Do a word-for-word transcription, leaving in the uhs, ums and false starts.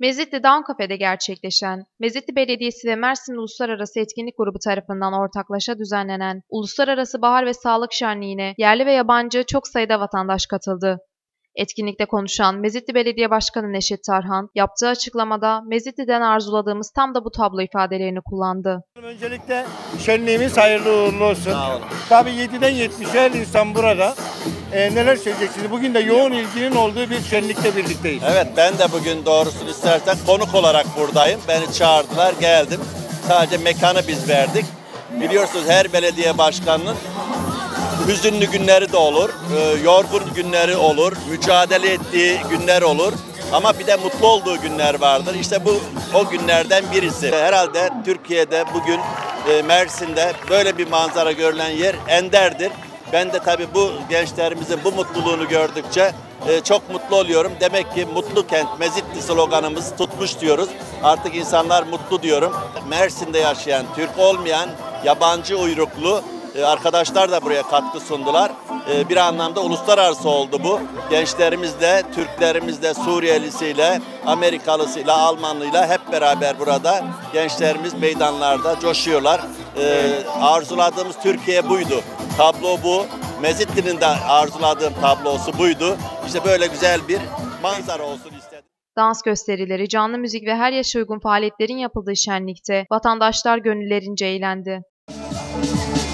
Mezitli Down Cafe'de gerçekleşen, Mezitli Belediyesi ve Mersin Uluslararası Etkinlik Grubu tarafından ortaklaşa düzenlenen Uluslararası Bahar ve Sağlık Şenliği'ne yerli ve yabancı çok sayıda vatandaş katıldı. Etkinlikte konuşan Mezitli Belediye Başkanı Neşet Tarhan, yaptığı açıklamada Mezitli'den arzuladığımız tam da bu tablo ifadelerini kullandı. Öncelikle şenliğimiz hayırlı uğurlu olsun. Sağ olun. Tabii yediden yetmişe her insan burada. Ee, neler söyleyeceksiniz? Bugün de yoğun ilginin olduğu bir şenlikle birlikteyiz. Evet, ben de bugün doğrusunu istersen konuk olarak buradayım. Beni çağırdılar, geldim. Sadece mekanı biz verdik. Biliyorsunuz her belediye başkanının hüzünlü günleri de olur, yorgun günleri olur, mücadele ettiği günler olur. Ama bir de mutlu olduğu günler vardır. İşte bu o günlerden birisi. Herhalde Türkiye'de bugün Mersin'de böyle bir manzara görülen yer enderdir. Ben de tabii bu gençlerimizin bu mutluluğunu gördükçe çok mutlu oluyorum. Demek ki mutlu kent, Mezitli sloganımız tutmuş diyoruz. Artık insanlar mutlu diyorum. Mersin'de yaşayan, Türk olmayan, yabancı uyruklu arkadaşlar da buraya katkı sundular. Bir anlamda uluslararası oldu bu. Gençlerimizle, Türklerimizle, Suriyelisiyle, Amerikalısıyla, Almanlıyla hep beraber burada gençlerimiz meydanlarda coşuyorlar. Arzuladığımız Türkiye buydu. Tablo bu. Mezitli'nin de arzuladığım tablosu buydu. İşte böyle güzel bir manzara olsun istedim. Dans gösterileri, canlı müzik ve her yaşa uygun faaliyetlerin yapıldığı şenlikte vatandaşlar gönüllerince eğlendi.